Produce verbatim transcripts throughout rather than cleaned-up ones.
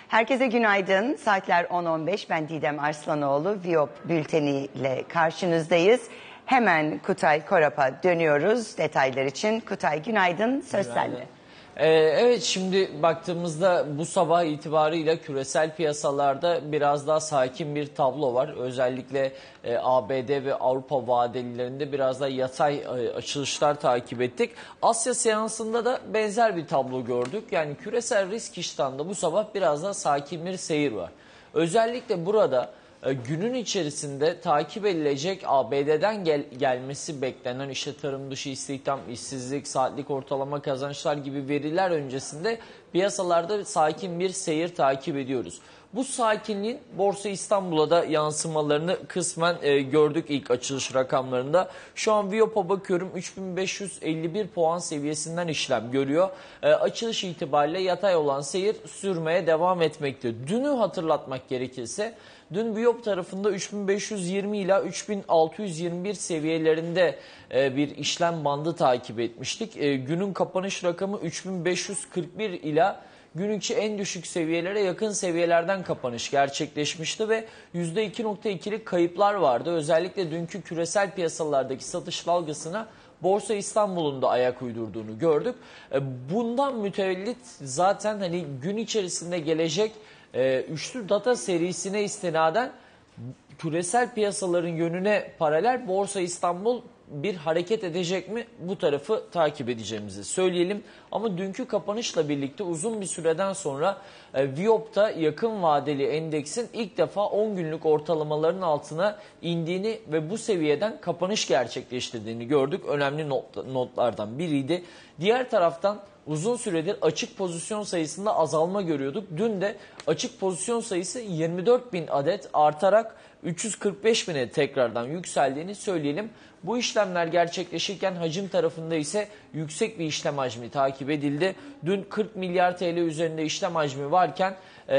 Herkese günaydın. Saatler on on beş. Ben Didem Arslanoğlu. Viyop bülteni ile karşınızdayız. Hemen Kutay Korap'a dönüyoruz detaylar için. Kutay günaydın. Söz sende. Ee, evet, şimdi baktığımızda bu sabah itibarıyla küresel piyasalarda biraz daha sakin bir tablo var. Özellikle e, A B D ve Avrupa vadelilerinde biraz daha yatay e, açılışlar takip ettik. Asya seansında da benzer bir tablo gördük. Yani küresel risk iştahında bu sabah biraz daha sakin bir seyir var. Özellikle burada günün içerisinde takip edilecek A B D'den gel gelmesi beklenen işte tarım dışı istihdam, işsizlik, saatlik ortalama kazançlar gibi veriler öncesinde piyasalarda sakin bir seyir takip ediyoruz. Bu sakinliğin Borsa İstanbul'a da yansımalarını kısmen e, gördük ilk açılış rakamlarında. Şu an Viyop'a bakıyorum, üç bin beş yüz elli bir puan seviyesinden işlem görüyor. E, açılış itibariyle yatay olan seyir sürmeye devam etmekte. Dünü hatırlatmak gerekirse, dün Viyop tarafında üç bin beş yüz yirmi ila üç bin altı yüz yirmi bir seviyelerinde e, bir işlem bandı takip etmiştik. E, günün kapanış rakamı üç bin beş yüz kırk bir ila gün içi en düşük seviyelere yakın seviyelerden kapanış gerçekleşmişti ve yüzde iki nokta ikilik kayıplar vardı. Özellikle dünkü küresel piyasalardaki satış dalgasına Borsa İstanbul'un da ayak uydurduğunu gördük. Bundan mütevellit zaten hani gün içerisinde gelecek e, üçlü data serisine istinaden küresel piyasaların yönüne paralel Borsa İstanbul bir hareket edecek mi, bu tarafı takip edeceğimizi söyleyelim. Ama dünkü kapanışla birlikte uzun bir süreden sonra e, Viyop'ta yakın vadeli endeksin ilk defa on günlük ortalamaların altına indiğini ve bu seviyeden kapanış gerçekleştirdiğini gördük. Önemli not, notlardan biriydi. Diğer taraftan uzun süredir açık pozisyon sayısında azalma görüyorduk. Dün de açık pozisyon sayısı yirmi dört bin adet artarak üç yüz kırk beş bine tekrardan yükseldiğini söyleyelim. Bu işlemler gerçekleşirken hacim tarafında ise yüksek bir işlem hacmi takip edildi. Dün kırk milyar T L üzerinde işlem hacmi varken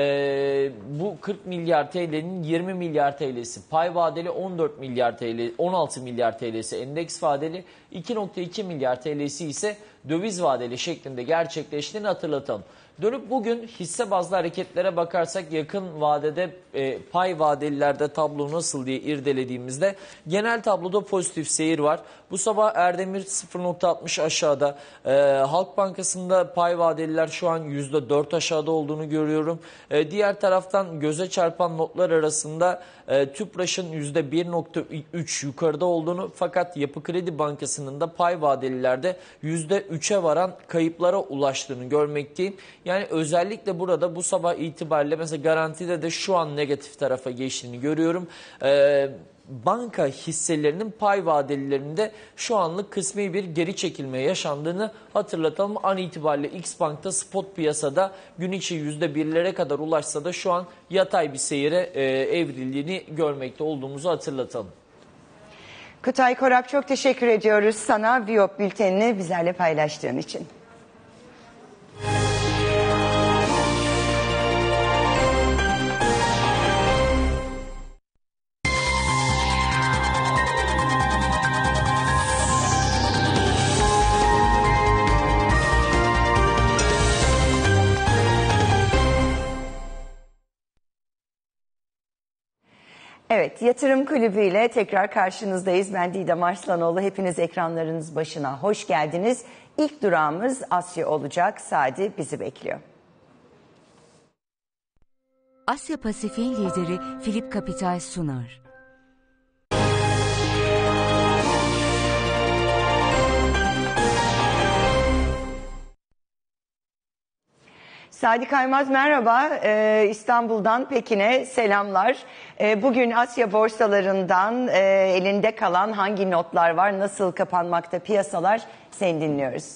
e, bu kırk milyar T L'nin yirmi milyar T L'si pay vadeli, on dört milyar T L, on altı milyar T L'si endeks vadeli, iki nokta iki milyar T L'si ise döviz vadeli şeklinde gerçekleştiğini hatırlatalım. Dönüp bugün hisse bazlı hareketlere bakarsak yakın vadede e, pay vadelilerde tablo nasıl diye irdelediğimizde genel tabloda pozitif seyir var. Bu sabah Erdemir sıfır nokta altmış aşağıda. E, Halk Bankası'nda pay vadeliler şu an yüzde dört aşağıda olduğunu görüyorum. E, diğer taraftan göze çarpan notlar arasında e, Tüpraş'ın yüzde bir nokta üç yukarıda olduğunu, fakat Yapı Kredi Bankası'nın da pay vadelilerde yüzde üçe varan kayıplara ulaştığını görmekteyim. Yani özellikle burada bu sabah itibariyle mesela Garanti'de de şu an negatif tarafa geçtiğini görüyorum. Ee, banka hisselerinin pay vadelilerinde şu anlık kısmi bir geri çekilme yaşandığını hatırlatalım. An itibariyle X Bank'ta spot piyasada gün içi yüzde birlere kadar ulaşsa da şu an yatay bir seyire e, evrildiğini görmekte olduğumuzu hatırlatalım. Kutay Korap, çok teşekkür ediyoruz sana Viyop bültenini bizlerle paylaştığın için. Evet, Yatırım Kulübü ile tekrar karşınızdayız. Ben Didem Arslanoğlu. Hepiniz ekranlarınız başına hoş geldiniz. İlk durağımız Asya olacak. Sadi bizi bekliyor. Asya Pasifik'in lideri Philip Capital sunar. Sadi Kaymaz merhaba. Ee, İstanbul'dan Pekin'e selamlar. Ee, bugün Asya borsalarından e, elinde kalan hangi notlar var? Nasıl kapanmakta piyasalar? Seni dinliyoruz.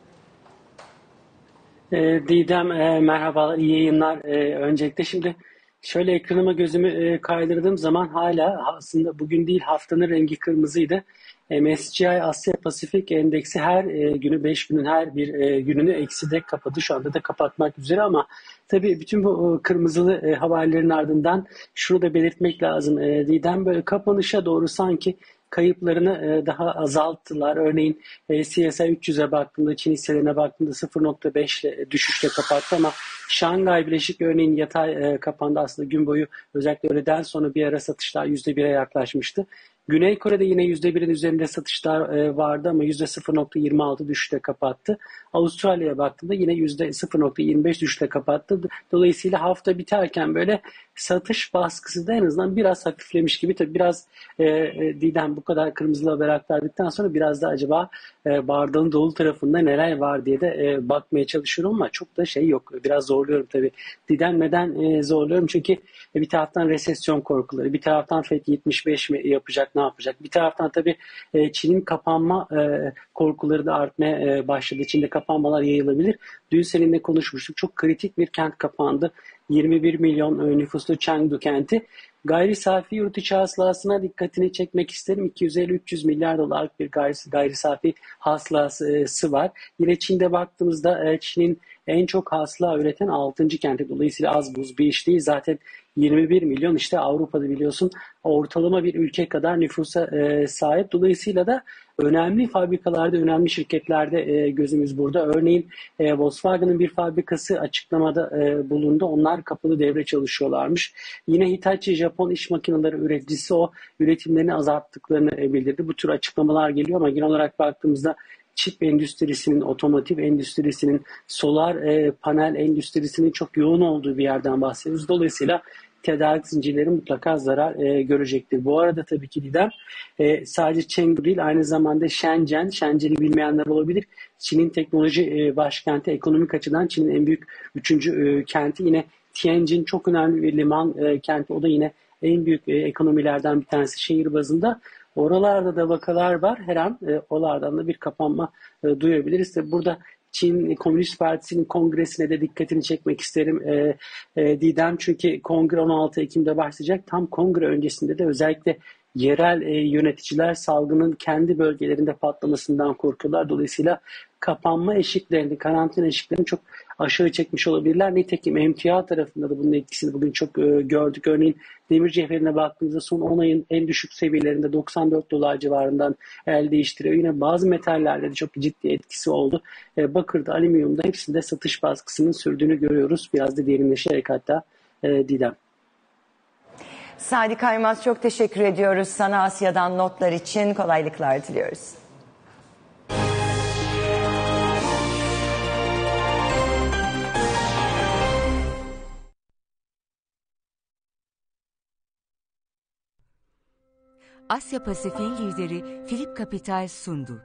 E, Didem e, merhabalar, iyi yayınlar. E, öncelikle şimdi şöyle ekranıma gözümü e, kaydırdığım zaman hala aslında bugün değil haftanın rengi kırmızıydı. M S C I Asya Pasifik Endeksi her e, günü beş günün her bir e, gününü ekside kapadı. Şu anda da kapatmak üzere ama tabii bütün bu e, kırmızılı e, haberlerin ardından şunu da belirtmek lazım. E, Didem böyle kapanışa doğru sanki kayıplarını e, daha azalttılar. Örneğin e, C S I üç yüze baktığında, Çin hisselerine baktığında sıfır nokta beş ile düşüşle kapattı ama Şangay Bileşik örneğin yatay e, kapandı. Aslında gün boyu özellikle öğleden sonra bir ara satışlar yüzde bire yaklaşmıştı. Güney Kore'de yine yüzde birin üzerinde satışlar e, vardı ama yüzde sıfır nokta yirmi altı düşüşle kapattı. Avustralya'ya baktığımda yine yüzde sıfır nokta yirmi beş düşüşle kapattı. Dolayısıyla hafta biterken böyle satış baskısı da en azından biraz hafiflemiş gibi. Tabii biraz e, e, Didem bu kadar kırmızılı haber aktardıktan sonra biraz da acaba e, bardağın dolu tarafında neler var diye de e, bakmaya çalışıyorum ama çok da şey yok. Biraz zorluyorum tabii. Didem neden e, zorluyorum? Çünkü e, bir taraftan resesyon korkuları, bir taraftan F E D yetmiş beş mi yapacak, ne yapacak? Bir taraftan tabii e, Çin'in kapanma e, korkuları da artmaya e, başladı. Çin'de kapanmalar yayılabilir. Dün seninle konuşmuştuk. Çok kritik bir kent kapandı. yirmi bir milyon nüfuslu Chengdu kenti. Gayri safi yurt içi hasılasına dikkatini çekmek isterim. iki yüz elli üç yüz milyar dolarlık bir gayri, gayri safi hasılası var. Yine Çin'de baktığımızda Çin'in en çok hasıla üreten altıncı kenti. Dolayısıyla az buz bir iş değil. Zaten yirmi bir milyon, işte Avrupa'da biliyorsun ortalama bir ülke kadar nüfusa e, sahip. Dolayısıyla da önemli fabrikalarda, önemli şirketlerde e, gözümüz burada. Örneğin e, Volkswagen'ın bir fabrikası açıklamada e, bulundu. Onlar kapalı devre çalışıyorlarmış. Yine Hitachi Japon iş makineleri üreticisi o üretimlerini azalttıklarını e, bildirdi. Bu tür açıklamalar geliyor ama genel olarak baktığımızda çip endüstrisinin, otomotiv endüstrisinin, solar e, panel endüstrisinin çok yoğun olduğu bir yerden bahsediyoruz. Dolayısıyla tedarik zincirleri mutlaka zarar e, görecektir. Bu arada tabii ki Didem e, sadece Chengdu değil, aynı zamanda Shenzhen, Shenzhen'i bilmeyenler olabilir. Çin'in teknoloji e, başkenti, ekonomik açıdan Çin'in en büyük üçüncü e, kenti. Yine Tianjin çok önemli bir liman e, kenti. O da yine en büyük e, ekonomilerden bir tanesi şehir bazında. Oralarda da vakalar var. Her an e, oralardan da bir kapanma e, duyabiliriz. Tabii burada Çin Komünist Partisi'nin kongresine de dikkatini çekmek isterim e, e, Didem. Çünkü kongre on altı Ekim'de başlayacak. Tam kongre öncesinde de özellikle yerel e, yöneticiler salgının kendi bölgelerinde patlamasından korkuyorlar. Dolayısıyla kapanma eşiklerini, karantina eşiklerini çok aşağı çekmiş olabilirler. Nitekim emtia tarafında da bunun etkisini bugün çok e, gördük. Örneğin demir cevherine baktığımızda son on ayın en düşük seviyelerinde doksan dört dolar civarından el değiştiriyor. Yine bazı metallerde de çok ciddi etkisi oldu. E, bakırda, alüminyumda hepsinde satış baskısının sürdüğünü görüyoruz. Biraz da derinleşerek hatta e, Didem. Sadi Kaymaz, çok teşekkür ediyoruz sana Asya'dan notlar için. Kolaylıklar diliyoruz. Asya Pasifik'in lideri Philip Capital sundu.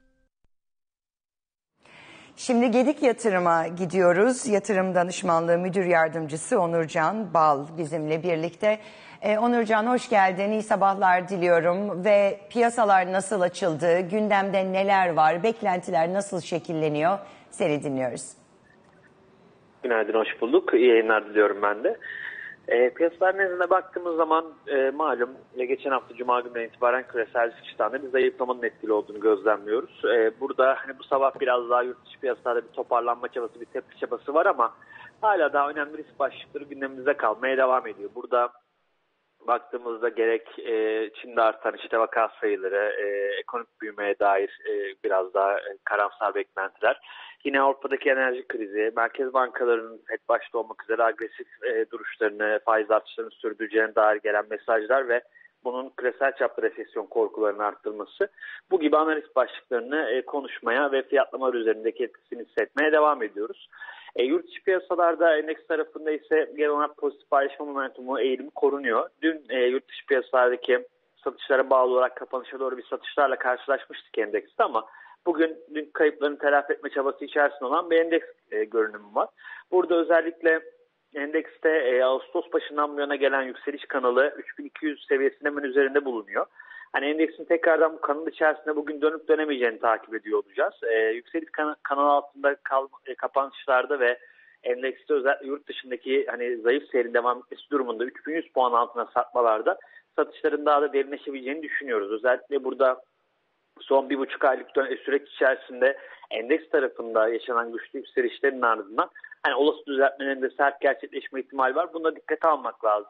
Şimdi Gedik Yatırım'a gidiyoruz. Yatırım Danışmanlığı Müdür Yardımcısı Onurcan Bal bizimle birlikte. Ee, Onurcan hoş geldin, iyi sabahlar diliyorum. Ve piyasalar nasıl açıldı, gündemde neler var, beklentiler nasıl şekilleniyor? Seni dinliyoruz. Günaydın, hoş bulduk. İyi yayınlar diliyorum ben de. E, piyasalar nezdine baktığımız zaman e, malum e, geçen hafta Cuma gününden itibaren küresel sıçranda bir zayıflamanın etkili olduğunu gözlemliyoruz. E, burada hani bu sabah biraz daha yurt dışı piyasalarda bir toparlanma çabası, bir tepki çabası var ama hala daha önemli risk başlıkları gündemimizde kalmaya devam ediyor. Burada baktığımızda gerek e, Çin'de artan işte vaka sayıları, e, ekonomik büyümeye dair e, biraz daha e, karamsar beklentiler. Yine Avrupa'daki enerji krizi, merkez bankalarının F E D başta olmak üzere agresif e, duruşlarını, faiz artışlarını sürdüreceğine dair gelen mesajlar ve bunun küresel çapta resesyon korkularını arttırması bu gibi analiz başlıklarını e, konuşmaya ve fiyatlamalar üzerindeki etkisini hissetmeye devam ediyoruz. E, yurt dışı piyasalarda endeks tarafında ise genel olarak pozitif paylaşma momentumu eğilimi korunuyor. Dün e, yurt dışı piyasalardaki satışlara bağlı olarak kapanışa doğru bir satışlarla karşılaşmıştık endekste ama bugün dün kayıplarını telafi etme çabası içerisinde olan bir endeks e, görünümü var. Burada özellikle endekste e, Ağustos başından bu yana gelen yükseliş kanalı üç bin iki yüz seviyesinin hemen üzerinde bulunuyor. Hani endeksin tekrardan bu kanal içerisinde bugün dönüp dönemeyeceğini takip ediyor olacağız. E, yükseliş kan- kanalı altında kal- e, kapanışlarda ve endekste özellikle yurt dışındaki hani zayıf seyrin devam etmesi durumunda üç bin yüz puan altına satmalarda satışların daha da derinleşebileceğini düşünüyoruz. Özellikle burada son bir buçuk aylık süreç içerisinde endeks tarafında yaşanan güçlü yükselişlerin ardından hani olası düzeltmelerin de sert gerçekleşme ihtimali var. Buna dikkate almak lazım.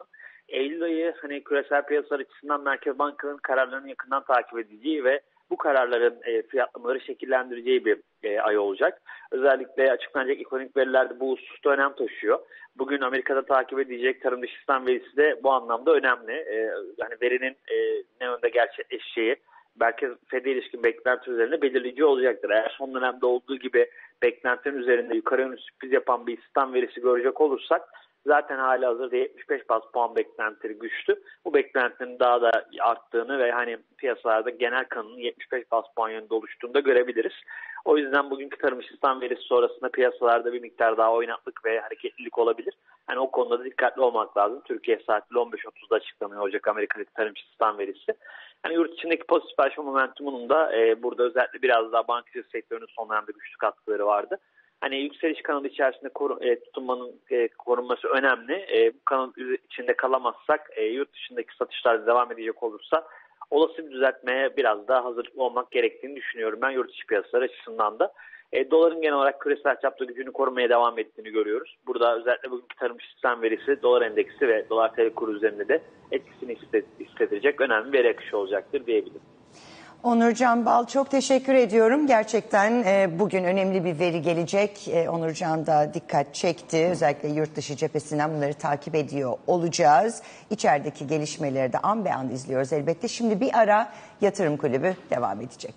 Eylül ayı hani küresel piyasalar açısından Merkez Bankası'nın kararlarını yakından takip edeceği ve bu kararların e, fiyatlamaları şekillendireceği bir e, ay olacak. Özellikle açıklanacak ekonomik verilerde bu hususta önem taşıyor. Bugün Amerika'da takip edilecek tarım dışı istihdam verisi de bu anlamda önemli. E, yani verinin e, ne yönde gerçekleşeceği, belki Fed'e ilişkin beklenti üzerinde belirleyici olacaktır. Eğer son dönemde olduğu gibi beklentinin üzerinde yukarı yönlü sürpriz yapan bir istihdam verisi görecek olursak, zaten halihazırda yetmiş beş baz puan beklentileri güçlü. Bu beklentinin daha da arttığını ve hani piyasalarda genel kanının yetmiş beş baz puan yönünde oluştuğunu da görebiliriz. O yüzden bugünkü tarım istihdam verisi sonrasında piyasalarda bir miktar daha oynaklık ve hareketlilik olabilir. Hani o konuda da dikkatli olmak lazım. Türkiye saatiyle on beş otuzda açıklanıyor olacak Amerika'daki tarım istihdam verisi. Yani yurt içindeki pozitifleşme momentumunun da e, burada özellikle biraz daha bankacılık sektörünün son dönemde güçlü katkıları vardı. Hani yükseliş kanalı içerisinde koru, e, tutunmanın e, korunması önemli. E, bu kanal içinde kalamazsak, e, yurt dışındaki satışlar devam edecek olursa olası bir düzeltmeye biraz daha hazırlıklı olmak gerektiğini düşünüyorum ben yurt içi piyasalar açısından da. E, doların genel olarak küresel çapta gücünü korumaya devam ettiğini görüyoruz. Burada özellikle bugünkü tarım istihdam verisi dolar endeksi ve dolar T L kuru üzerinde de etkisini hissedecek önemli bir akışı olacaktır diyebilirim. Onurcan Bal, çok teşekkür ediyorum. Gerçekten e, bugün önemli bir veri gelecek. E, Onurcan da dikkat çekti. Özellikle yurt dışı cephesinden bunları takip ediyor olacağız. İçerideki gelişmeleri de an be an izliyoruz elbette. Şimdi bir ara, Yatırım Kulübü devam edecek.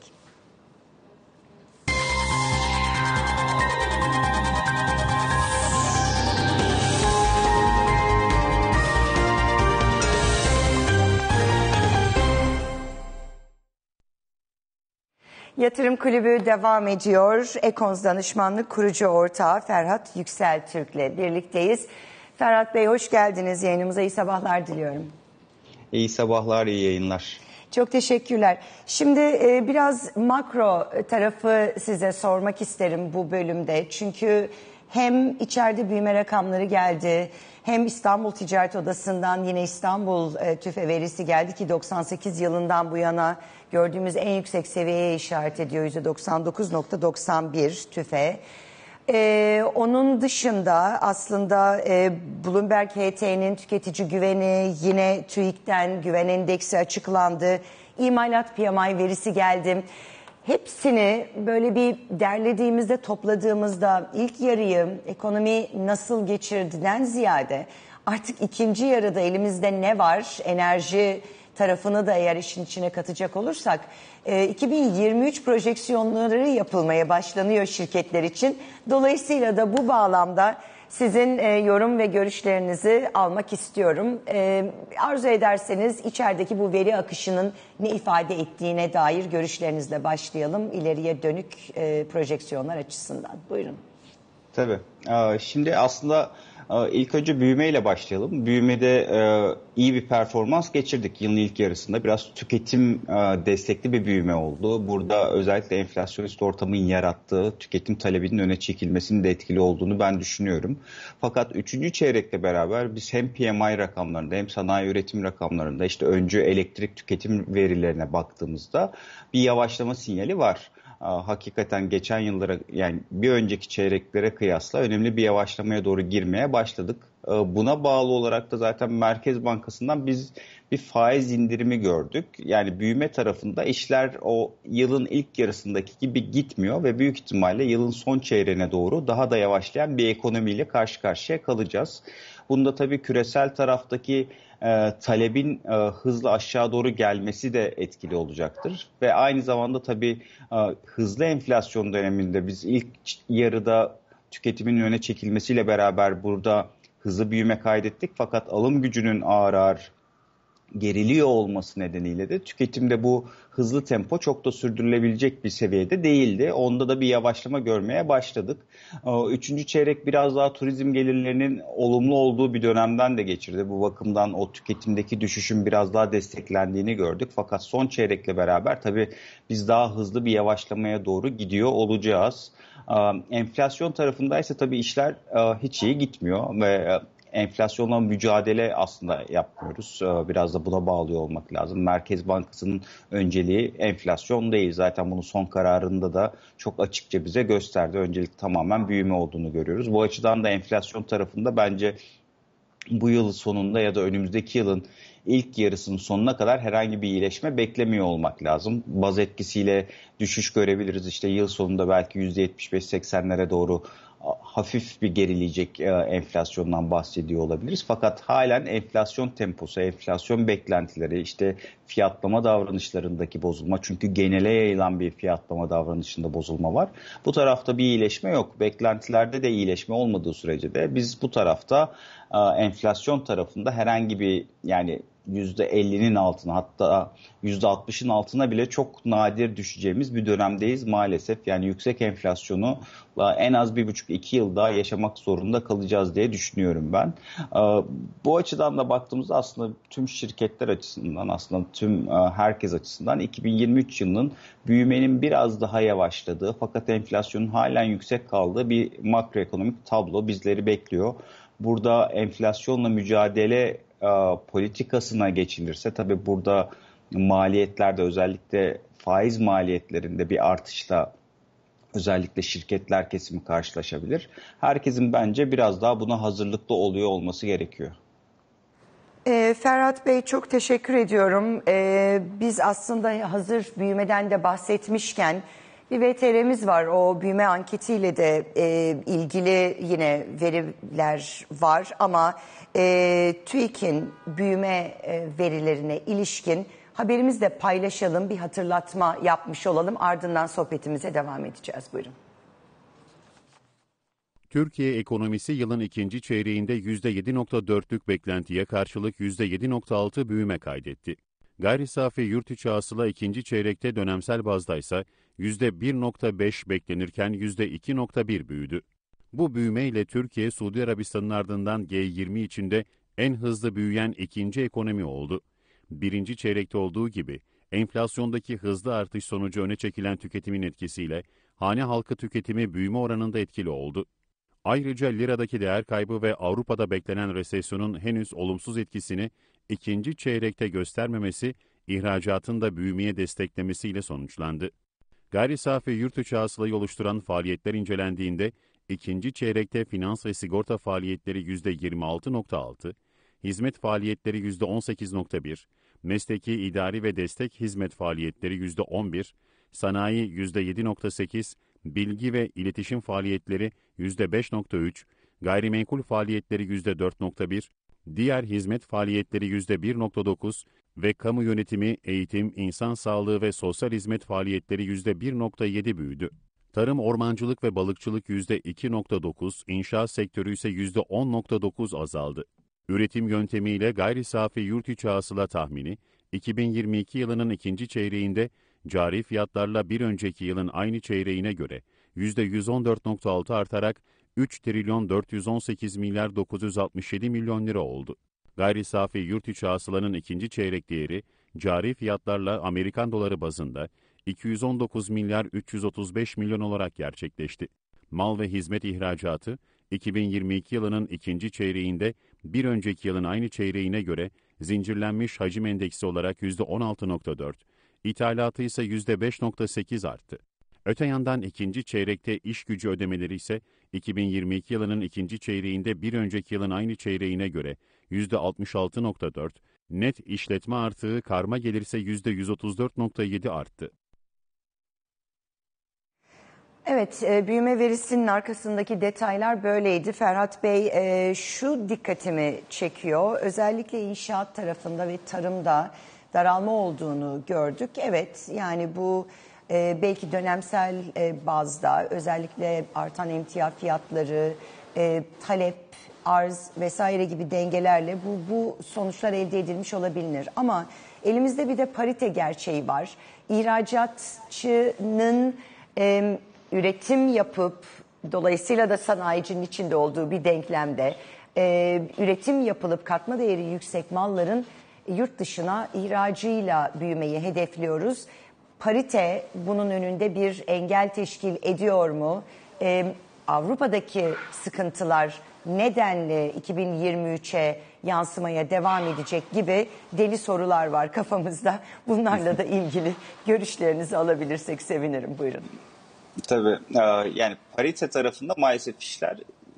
Yatırım Kulübü devam ediyor. Ekons Danışmanlık kurucu ortağı Ferhat Yükseltürk'le birlikteyiz. Ferhat Bey, hoş geldiniz yayınımıza. İyi sabahlar diliyorum. İyi sabahlar, iyi yayınlar. Çok teşekkürler. Şimdi e, biraz makro tarafı size sormak isterim bu bölümde. Çünkü hem içeride büyüme rakamları geldi, hem İstanbul Ticaret Odası'ndan yine İstanbul e, TÜFE verisi geldi ki doksan sekiz yılından bu yana gördüğümüz en yüksek seviyeye işaret ediyor. yüzde doksan dokuz virgül doksan bir TÜFE. Ee, onun dışında aslında e, Bloomberg H T'nin tüketici güveni, yine TÜİK'ten güven endeksi açıklandı. İmalat P M I verisi geldi. Hepsini böyle bir derlediğimizde, topladığımızda ilk yarıyı ekonomi nasıl geçirdiğinden ziyade artık ikinci yarıda elimizde ne var, enerji tarafını da eğer işin içine katacak olursak iki bin yirmi üç projeksiyonları yapılmaya başlanıyor şirketler için. Dolayısıyla da bu bağlamda sizin yorum ve görüşlerinizi almak istiyorum. Arzu ederseniz içerideki bu veri akışının ne ifade ettiğine dair görüşlerinizle başlayalım. İleriye dönük projeksiyonlar açısından. Buyurun. Tabii. Şimdi aslında ilk önce büyümeyle başlayalım. Büyümede iyi bir performans geçirdik yılın ilk yarısında. Biraz tüketim destekli bir büyüme oldu. Burada özellikle enflasyonist ortamın yarattığı tüketim talebinin öne çekilmesinin de etkili olduğunu ben düşünüyorum. Fakat üçüncü çeyrekle beraber biz hem P M I rakamlarında hem sanayi üretim rakamlarında işte öncü elektrik tüketim verilerine baktığımızda bir yavaşlama sinyali var. Hakikaten geçen yıllara, yani bir önceki çeyreklere kıyasla önemli bir yavaşlamaya doğru girmeye başladık. Buna bağlı olarak da zaten Merkez Bankası'ndan biz bir faiz indirimi gördük. Yani büyüme tarafında işler o yılın ilk yarısındaki gibi gitmiyor ve büyük ihtimalle yılın son çeyreğine doğru daha da yavaşlayan bir ekonomiyle karşı karşıya kalacağız. Bunda tabii küresel taraftaki e, talebin e, hızla aşağı doğru gelmesi de etkili olacaktır. Ve aynı zamanda tabii e, hızlı enflasyon döneminde biz ilk yarıda tüketimin öne çekilmesiyle beraber burada hızlı büyüme kaydettik. Fakat alım gücünün ağır ağır geriliyor olması nedeniyle de tüketimde bu hızlı tempo çok da sürdürülebilecek bir seviyede değildi. Onda da bir yavaşlama görmeye başladık. Üçüncü çeyrek biraz daha turizm gelirlerinin olumlu olduğu bir dönemden de geçirdi. Bu bakımdan o tüketimdeki düşüşün biraz daha desteklendiğini gördük. Fakat son çeyrekle beraber tabii biz daha hızlı bir yavaşlamaya doğru gidiyor olacağız. Enflasyon tarafındaysa tabii işler hiç iyi gitmiyor ve enflasyonla mücadele aslında yapmıyoruz. Biraz da buna bağlıyor olmak lazım. Merkez Bankası'nın önceliği enflasyon değil. Zaten bunu son kararında da çok açıkça bize gösterdi. Öncelik tamamen büyüme olduğunu görüyoruz. Bu açıdan da enflasyon tarafında bence bu yıl sonunda ya da önümüzdeki yılın ilk yarısının sonuna kadar herhangi bir iyileşme beklemiyor olmak lazım. Baz etkisiyle düşüş görebiliriz. İşte yıl sonunda belki yüzde yetmiş beş seksenlere doğru hafif bir gerileyecek enflasyondan bahsediyor olabiliriz. Fakat halen enflasyon temposu, enflasyon beklentileri, işte fiyatlama davranışlarındaki bozulma, çünkü genele yayılan bir fiyatlama davranışında bozulma var. Bu tarafta bir iyileşme yok. Beklentilerde de iyileşme olmadığı sürece de biz bu tarafta enflasyon tarafında herhangi bir, yani yüzde ellinin altına, hatta yüzde altmışın altına bile çok nadir düşeceğimiz bir dönemdeyiz maalesef. Yani yüksek enflasyonu en az bir buçuk iki yıl daha yaşamak zorunda kalacağız diye düşünüyorum ben. Bu açıdan da baktığımızda aslında tüm şirketler açısından, aslında tüm herkes açısından iki bin yirmi üç yılının büyümenin biraz daha yavaşladığı fakat enflasyonun halen yüksek kaldığı bir makroekonomik tablo bizleri bekliyor. Burada enflasyonla mücadele politikasına geçilirse, tabii burada maliyetlerde, özellikle faiz maliyetlerinde bir artışla özellikle şirketler kesimi karşılaşabilir. Herkesin bence biraz daha buna hazırlıklı oluyor olması gerekiyor. E, Ferhat Bey, çok teşekkür ediyorum. E, biz aslında hazır büyümeden de bahsetmişken bir V T R'miz var. O büyüme anketiyle de e, ilgili yine veriler var ama e, TÜİK'in büyüme e, verilerine ilişkin haberimizi de paylaşalım, bir hatırlatma yapmış olalım. Ardından sohbetimize devam edeceğiz. Buyurun. Türkiye ekonomisi yılın ikinci çeyreğinde yüzde yedi nokta dörtlük beklentiye karşılık yüzde yedi nokta altı büyüme kaydetti. Gayri safi yurt içi hasıla ikinci çeyrekte dönemsel bazdaysa yüzde bir nokta beş beklenirken yüzde iki nokta bir büyüdü. Bu büyümeyle Türkiye, Suudi Arabistan'ın ardından G yirmi içinde en hızlı büyüyen ikinci ekonomi oldu. Birinci çeyrekte olduğu gibi enflasyondaki hızlı artış sonucu öne çekilen tüketimin etkisiyle hane halkı tüketimi büyüme oranında etkili oldu. Ayrıca liradaki değer kaybı ve Avrupa'da beklenen resesyonun henüz olumsuz etkisini ikinci çeyrekte göstermemesi, ihracatın da büyümeye desteklemesiyle sonuçlandı. Gayri safi yurt içi hasılayı oluşturan faaliyetler incelendiğinde, ikinci çeyrekte finans ve sigorta faaliyetleri yüzde yirmi altı nokta altı, hizmet faaliyetleri yüzde on sekiz nokta bir, mesleki, idari ve destek hizmet faaliyetleri yüzde on bir, sanayi yüzde yedi nokta sekiz, bilgi ve iletişim faaliyetleri yüzde beş nokta üç, gayrimenkul faaliyetleri yüzde dört nokta bir, diğer hizmet faaliyetleri yüzde bir nokta dokuz ve kamu yönetimi, eğitim, insan sağlığı ve sosyal hizmet faaliyetleri yüzde bir nokta yedi büyüdü. Tarım, ormancılık ve balıkçılık yüzde iki nokta dokuz, inşaat sektörü ise yüzde on nokta dokuz azaldı. Üretim yöntemiyle gayri safi yurt içi hasıla tahmini, iki bin yirmi iki yılının ikinci çeyreğinde cari fiyatlarla bir önceki yılın aynı çeyreğine göre yüzde yüz on dört nokta altı artarak üç trilyon dört yüz on sekiz milyar dokuz yüz altmış yedi milyon lira oldu. Gayri safi yurt içi hasılanın ikinci çeyrek değeri cari fiyatlarla Amerikan doları bazında iki yüz on dokuz milyar üç yüz otuz beş milyon olarak gerçekleşti. Mal ve hizmet ihracatı iki bin yirmi iki yılının ikinci çeyreğinde bir önceki yılın aynı çeyreğine göre zincirlenmiş hacim endeksi olarak yüzde on altı nokta dört, ithalatı ise yüzde beş nokta sekiz arttı. Öte yandan ikinci çeyrekte iş gücü ödemeleri ise iki bin yirmi iki yılının ikinci çeyreğinde bir önceki yılın aynı çeyreğine göre yüzde altmış altı nokta dört, net işletme artığı karma gelirse yüzde yüz otuz dört nokta yedi arttı. Evet, e, büyüme verisinin arkasındaki detaylar böyleydi. Ferhat Bey, e, şu dikkatimi çekiyor. Özellikle inşaat tarafında ve tarımda daralma olduğunu gördük. Evet, yani bu e, belki dönemsel e, bazda özellikle artan emtia fiyatları, e, talep, arz vesaire gibi dengelerle bu, bu sonuçlar elde edilmiş olabilir. Ama elimizde bir de parite gerçeği var. İhracatçının e, üretim yapıp dolayısıyla da sanayicinin içinde olduğu bir denklemde e, üretim yapılıp katma değeri yüksek malların yurt dışına ihracıyla büyümeyi hedefliyoruz. Parite bunun önünde bir engel teşkil ediyor mu? E, Avrupa'daki sıkıntılar nedenle iki bin yirmi üçe yansımaya devam edecek gibi deli sorular var kafamızda. Bunlarla da ilgili görüşlerinizi alabilirsek sevinirim. Buyurun. Tabii, yani parite tarafında maalesef işler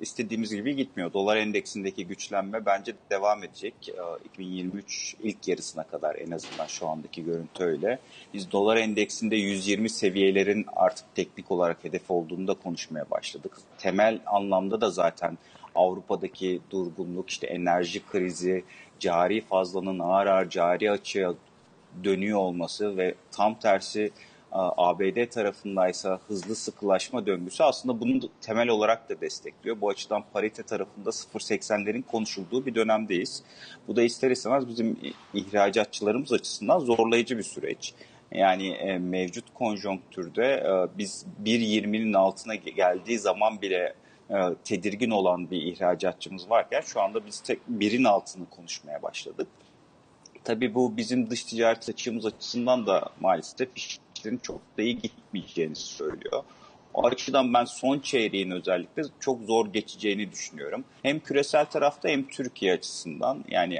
istediğimiz gibi gitmiyor. Dolar endeksindeki güçlenme bence devam edecek. iki bin yirmi üç ilk yarısına kadar, en azından şu andaki görüntü öyle. Biz dolar endeksinde yüz yirmi seviyelerin artık teknik olarak hedef olduğunu da konuşmaya başladık. Temel anlamda da zaten Avrupa'daki durgunluk, işte enerji krizi, cari fazlanın ağır ağır cari açığa dönüyor olması ve tam tersi A B D tarafındaysa hızlı sıkılaşma döngüsü aslında bunu temel olarak da destekliyor. Bu açıdan parite tarafında sıfır virgül seksenlerin konuşulduğu bir dönemdeyiz. Bu da ister istemez bizim ihracatçılarımız açısından zorlayıcı bir süreç. Yani e, mevcut konjonktürde e, biz bir virgül yirminin altına geldiği zaman bile e, tedirgin olan bir ihracatçımız varken şu anda biz tek birin altını konuşmaya başladık. Tabii bu bizim dış ticaret açığımız açısından da maalesef işlerin çok da iyi gitmeyeceğini söylüyor. O açıdan ben son çeyreğin özellikle çok zor geçeceğini düşünüyorum. Hem küresel tarafta hem Türkiye açısından. Yani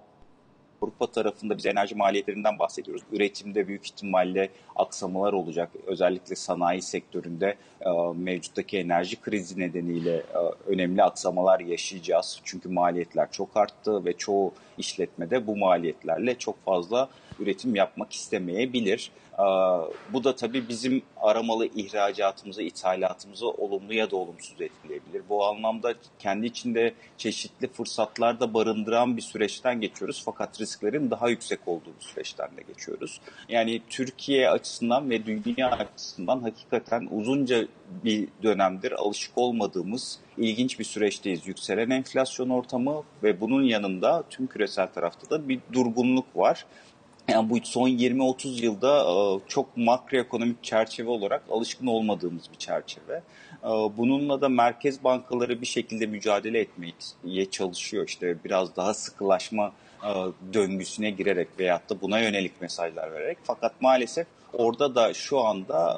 Avrupa tarafında biz enerji maliyetlerinden bahsediyoruz. Üretimde büyük ihtimalle aksamalar olacak. Özellikle sanayi sektöründe e, mevcuttaki enerji krizi nedeniyle e, önemli aksamalar yaşayacağız. Çünkü maliyetler çok arttı ve çoğu işletmede bu maliyetlerle çok fazla üretim yapmak istemeyebilir. Ee, bu da tabii bizim aramalı ihracatımızı, ithalatımızı olumlu ya da olumsuz etkileyebilir. Bu anlamda kendi içinde çeşitli fırsatlar da barındıran bir süreçten geçiyoruz. Fakat risklerin daha yüksek olduğu bir süreçten de geçiyoruz. Yani Türkiye açısından ve dünya açısından hakikaten uzunca bir dönemdir alışık olmadığımız ilginç bir süreçteyiz. Yükselen enflasyon ortamı ve bunun yanında tüm küresel tarafta da bir durgunluk var. Yani bu son yirmi otuz yılda çok makroekonomik çerçeve olarak alışkın olmadığımız bir çerçeve. Bununla da merkez bankaları bir şekilde mücadele etmeye çalışıyor. İşte biraz daha sıkılaşma döngüsüne girerek veyahut da buna yönelik mesajlar vererek. Fakat maalesef orada da şu anda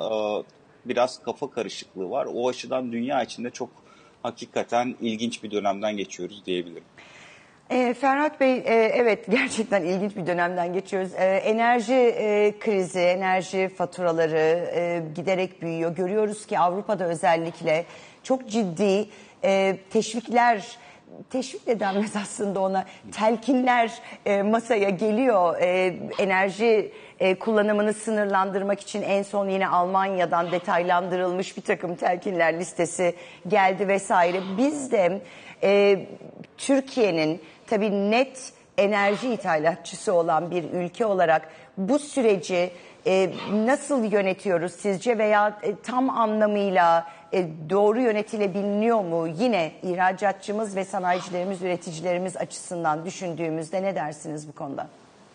biraz kafa karışıklığı var. O açıdan dünya içinde çok hakikaten ilginç bir dönemden geçiyoruz diyebilirim. E, Ferhat Bey, e, evet gerçekten ilginç bir dönemden geçiyoruz. E, enerji e, krizi, enerji faturaları e, giderek büyüyor. Görüyoruz ki Avrupa'da özellikle çok ciddi e, teşvikler, teşvik de denmez aslında ona, telkinler e, masaya geliyor. E, enerji e, kullanımını sınırlandırmak için en son yine Almanya'dan detaylandırılmış bir takım telkinler listesi geldi vesaire. Biz de e, Türkiye'nin tabii net enerji ithalatçısı olan bir ülke olarak bu süreci e, nasıl yönetiyoruz sizce veya e, tam anlamıyla e, doğru yönetilebiliyor mu? Yine ihracatçımız ve sanayicilerimiz, üreticilerimiz açısından düşündüğümüzde ne dersiniz bu konuda?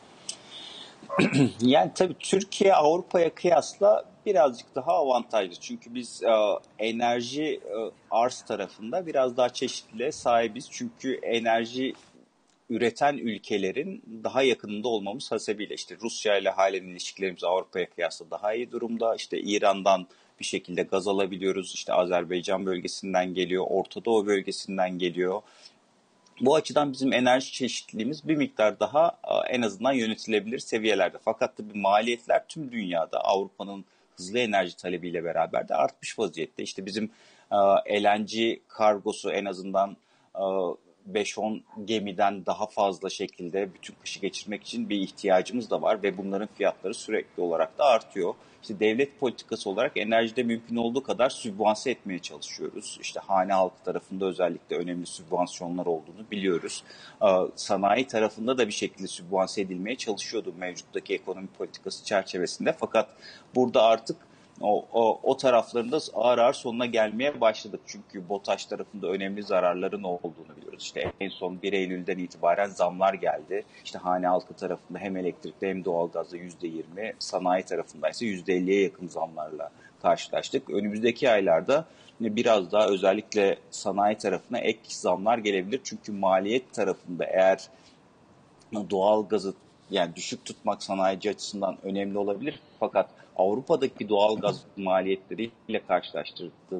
Yani tabii Türkiye Avrupa'ya kıyasla birazcık daha avantajlı. Çünkü biz e, enerji e, arz tarafında biraz daha çeşitliliğe sahibiz. Çünkü enerji üreten ülkelerin daha yakınında olmamız hasebiyle işte Rusya ile halen ilişkilerimiz Avrupa'ya kıyasla daha iyi durumda. İşte İran'dan bir şekilde gaz alabiliyoruz. İşte Azerbaycan bölgesinden geliyor, Orta Doğu bölgesinden geliyor. Bu açıdan bizim enerji çeşitliliğimiz bir miktar daha en azından yönetilebilir seviyelerde. Fakat tabii maliyetler tüm dünyada Avrupa'nın hızlı enerji talebiyle beraber de artmış vaziyette. İşte bizim L N G kargosu en azından beş on gemiden daha fazla şekilde bütün kışı geçirmek için bir ihtiyacımız da var ve bunların fiyatları sürekli olarak da artıyor. İşte devlet politikası olarak enerjide mümkün olduğu kadar sübvanse etmeye çalışıyoruz. İşte hane halkı tarafında özellikle önemli sübvansiyonlar olduğunu biliyoruz. Sanayi tarafında da bir şekilde sübvanse edilmeye çalışıyordu mevcuttaki ekonomi politikası çerçevesinde. Fakat burada artık O, o, o taraflarında ağır ağır sonuna gelmeye başladık. Çünkü BOTAŞ tarafında önemli zararların olduğunu biliyoruz. İşte en son bir Eylül'den itibaren zamlar geldi. İşte hane halkı tarafında hem elektrikte hem doğalgazda yüzde yirmi, sanayi tarafındaysa yüzde elliye yakın zamlarla karşılaştık. Önümüzdeki aylarda biraz daha özellikle sanayi tarafına ek zamlar gelebilir. Çünkü maliyet tarafında eğer doğalgazı yani düşük tutmak sanayici açısından önemli olabilir. Fakat Avrupa'daki doğalgaz maliyetleriyle karşılaştırdığınız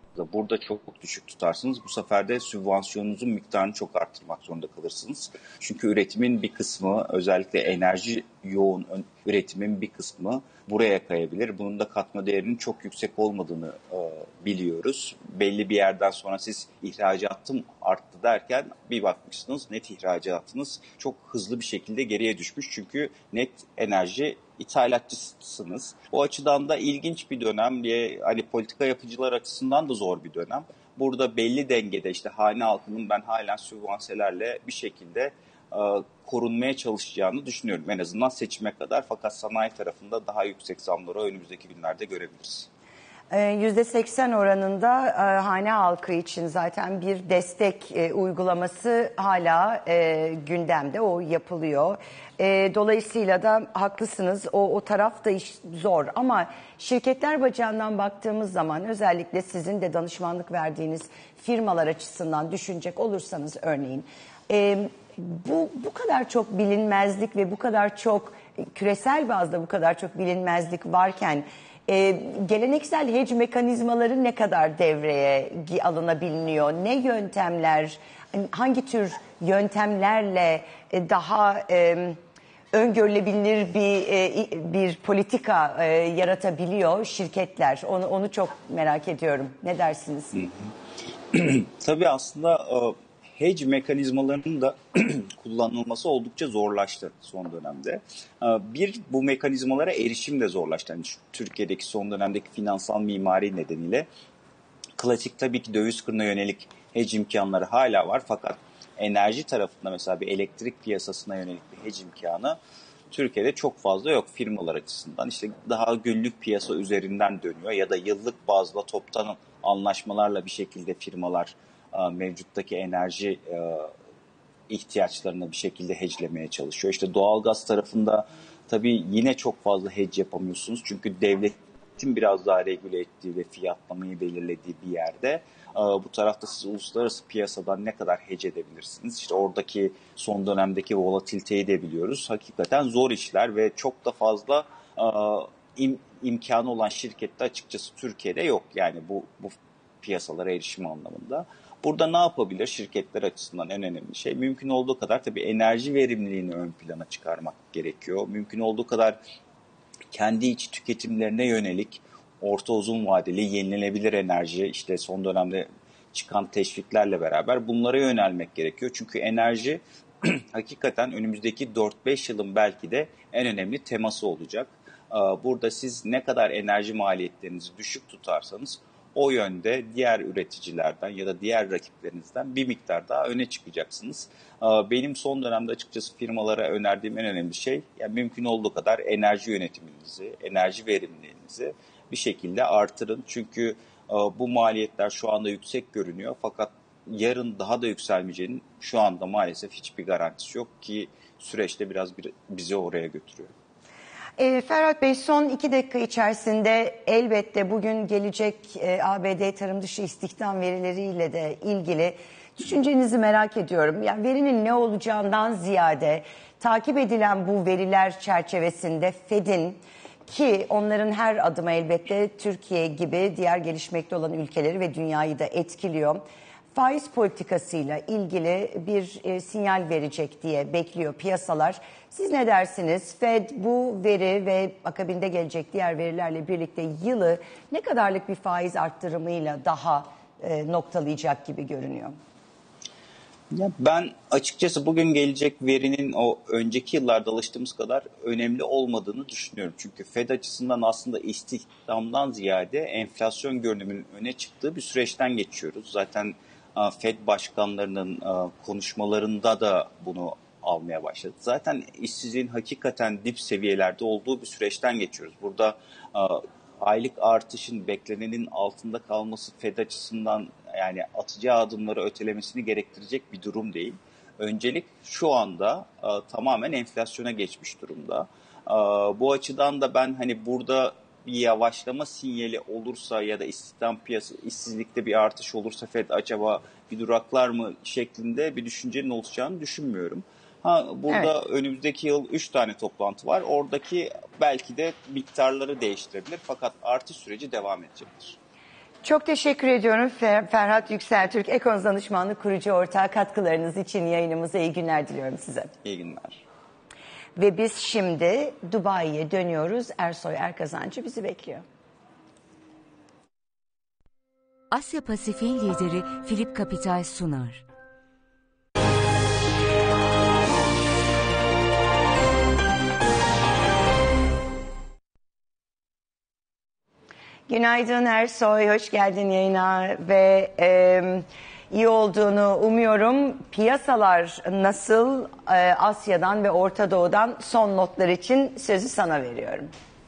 burada çok düşük tutarsınız. Bu sefer de sübvansiyonunuzun miktarını çok arttırmak zorunda kalırsınız. Çünkü üretimin bir kısmı, özellikle enerji yoğun üretimin bir kısmı buraya kayabilir. Bunun da katma değerinin çok yüksek olmadığını e, biliyoruz. Belli bir yerden sonra siz ihracatım arttı derken bir bakmışsınız net ihracatınız çok hızlı bir şekilde geriye düşmüş. Çünkü net enerji ithalatçısınız. O açıdan da ilginç bir dönem. Hani politika yapıcılar açısından da zor bir dönem. Burada belli dengede işte hane halkının ben halen sübvanselerle bir şekilde e, korunmaya çalışacağını düşünüyorum. En azından seçime kadar. Fakat sanayi tarafında daha yüksek zamları önümüzdeki günlerde görebiliriz. yüzde seksen oranında e, hane halkı için zaten bir destek e, uygulaması hala e, gündemde, o yapılıyor. E, dolayısıyla da haklısınız, o, o taraf da iş zor ama şirketler bacağından baktığımız zaman özellikle sizin de danışmanlık verdiğiniz firmalar açısından düşünecek olursanız örneğin e, bu, bu kadar çok bilinmezlik ve bu kadar çok küresel bazda bu kadar çok bilinmezlik varken Ee, geleneksel hedge mekanizmaları ne kadar devreye alınabiliyor? Ne yöntemler, hangi tür yöntemlerle daha e, öngörülebilir bir e, bir politika e, yaratabiliyor şirketler? Onu onu çok merak ediyorum. Ne dersiniz? Tabii aslında e, hedge mekanizmalarının da kullanılması oldukça zorlaştı son dönemde. Bir, bu mekanizmalara erişim de zorlaştı. Yani Türkiye'deki son dönemdeki finansal mimari nedeniyle klasik tabii ki döviz kuruna yönelik hedge imkanları hala var. Fakat enerji tarafında mesela bir elektrik piyasasına yönelik bir hedge imkanı Türkiye'de çok fazla yok firmalar açısından. İşte daha günlük piyasa üzerinden dönüyor ya da yıllık bazda toptan anlaşmalarla bir şekilde firmalar mevcuttaki enerji ihtiyaçlarını bir şekilde hedgelemeye çalışıyor. İşte doğalgaz tarafında tabii yine çok fazla hedge yapamıyorsunuz. Çünkü devletin biraz daha regüle ettiği ve fiyatlamayı belirlediği bir yerde bu tarafta siz uluslararası piyasadan ne kadar hedge edebilirsiniz? İşte oradaki son dönemdeki volatiliteyi de biliyoruz. Hakikaten zor işler ve çok da fazla im, imkanı olan şirkette açıkçası Türkiye'de yok. Yani bu, bu piyasalara erişim anlamında. Burada ne yapabilir şirketler açısından en önemli şey? Mümkün olduğu kadar tabii enerji verimliliğini ön plana çıkarmak gerekiyor. Mümkün olduğu kadar kendi iç tüketimlerine yönelik orta uzun vadeli yenilenebilir enerji, işte son dönemde çıkan teşviklerle beraber bunlara yönelmek gerekiyor. Çünkü enerji hakikaten önümüzdeki dört beş yılın belki de en önemli teması olacak. Burada siz ne kadar enerji maliyetlerinizi düşük tutarsanız o yönde diğer üreticilerden ya da diğer rakiplerinizden bir miktar daha öne çıkacaksınız. Benim son dönemde açıkçası firmalara önerdiğim en önemli şey, yani mümkün olduğu kadar enerji yönetiminizi, enerji verimliliğinizi bir şekilde artırın. Çünkü bu maliyetler şu anda yüksek görünüyor fakat yarın daha da yükselmeyeceğinin şu anda maalesef hiçbir garantisi yok ki süreçte biraz bir, bizi oraya götürüyor. E, Ferhat Bey, son iki dakika içerisinde elbette bugün gelecek e, A B D tarım dışı istihdam verileriyle de ilgili düşüncenizi merak ediyorum. Yani verinin ne olacağından ziyade takip edilen bu veriler çerçevesinde Fed'in, ki onların her adımı elbette Türkiye gibi diğer gelişmekte olan ülkeleri ve dünyayı da etkiliyor, faiz politikasıyla ilgili bir e, sinyal verecek diye bekliyor piyasalar. Siz ne dersiniz? Fed bu veri ve akabinde gelecek diğer verilerle birlikte yılı ne kadarlık bir faiz arttırımıyla daha e, noktalayacak gibi görünüyor? Ya ben açıkçası bugün gelecek verinin o önceki yıllarda alıştığımız kadar önemli olmadığını düşünüyorum. Çünkü Fed açısından aslında istihdamdan ziyade enflasyon görünümünün öne çıktığı bir süreçten geçiyoruz. Zaten Fed başkanlarının konuşmalarında da bunu almaya başladı. Zaten işsizliğin hakikaten dip seviyelerde olduğu bir süreçten geçiyoruz. Burada aylık artışın beklenenin altında kalması Fed açısından yani atacağı adımları ötelemesini gerektirecek bir durum değil. Öncelik şu anda e, tamamen enflasyona geçmiş durumda. E, bu açıdan da ben hani burada bir yavaşlama sinyali olursa ya da istihdam piyasası, işsizlikte bir artış olursa Fed acaba bir duraklar mı şeklinde bir düşüncenin oluşacağını düşünmüyorum. Ha, burada evet, önümüzdeki yıl üç tane toplantı var. Oradaki belki de miktarları değiştirebilir fakat artış süreci devam edecektir. Çok teşekkür ediyorum Fer- Ferhat Yükseltürk, Ekons Danışmanlık kurucu ortağı, katkılarınız için yayınımıza iyi günler diliyorum size. İyi günler. Ve biz şimdi Dubai'ye dönüyoruz. Ersoy Erkazancı bizi bekliyor. Asya Pasifik'in lideri Philip Capital sunar. Günaydın Ersoy, hoş geldin yayına ve e, iyi olduğunu umuyorum. Piyasalar nasıl? E, Asya'dan ve Orta Doğu'dan son notlar için sözü sana veriyorum.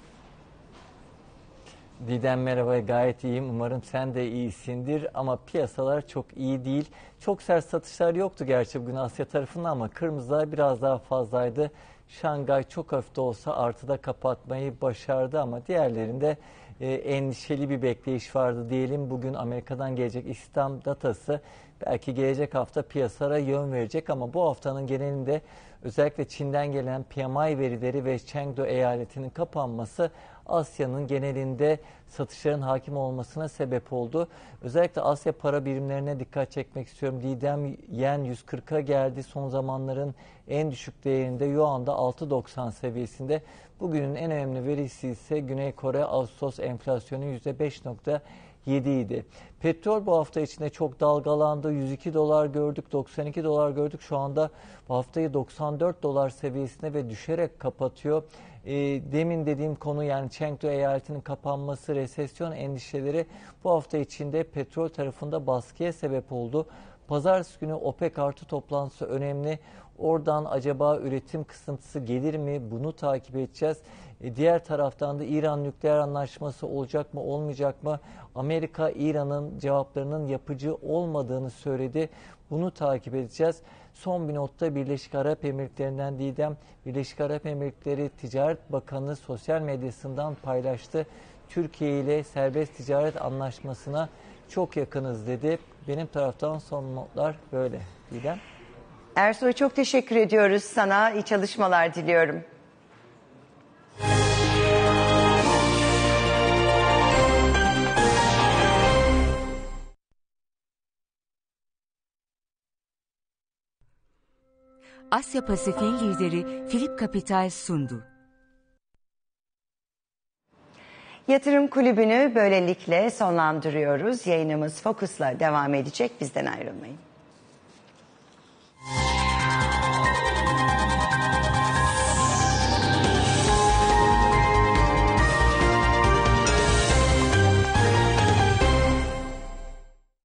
Didem merhaba, gayet iyiyim. Umarım sen de iyisindir ama piyasalar çok iyi değil. Çok sert satışlar yoktu gerçi bugün Asya tarafında ama kırmızılar biraz daha fazlaydı. Şangay çok hafif de olsa artıda kapatmayı başardı ama diğerlerinde e, endişeli bir bekleyiş vardı diyelim. Bugün Amerika'dan gelecek istihdam datası belki gelecek hafta piyasalara yön verecek ama bu haftanın genelinde özellikle Çin'den gelen P M I verileri ve Chengdu eyaletinin kapanması Asya'nın genelinde satışların hakim olmasına sebep oldu. Özellikle Asya para birimlerine dikkat çekmek istiyorum. Didem yen yüz kırka geldi. Son zamanların en düşük değerinde Yuan'da altı doksan seviyesinde. Bugünün en önemli verisi ise Güney Kore Ağustos enflasyonu yüzde beş nokta yedi idi. Petrol bu hafta içinde çok dalgalandı. yüz iki dolar gördük, doksan iki dolar gördük. Şu anda bu haftayı doksan dört dolar seviyesinde ve düşerek kapatıyor. E, demin dediğim konu yani Chengdu eyaletinin kapanması, resesyon endişeleri bu hafta içinde petrol tarafında baskıya sebep oldu. Pazartesi günü OPEC artı toplantısı önemli. Oradan acaba üretim kısıntısı gelir mi? Bunu takip edeceğiz. E, diğer taraftan da İran nükleer anlaşması olacak mı, olmayacak mı? Amerika İran'ın cevaplarının yapıcı olmadığını söyledi. Bunu takip edeceğiz. Son bir notta Birleşik Arap Emirlikleri'nden Didem, Birleşik Arap Emirlikleri Ticaret Bakanı sosyal medyasından paylaştı. Türkiye ile serbest ticaret anlaşmasına çok yakınız dedi. Benim taraftan son notlar böyle. Didem. Ersoy çok teşekkür ediyoruz sana. İyi çalışmalar diliyorum. Asya Pasifik'in lideri Philip Capital sundu. Yatırım Kulübü'nü böylelikle sonlandırıyoruz. Yayınımız Focus'la devam edecek. Bizden ayrılmayın.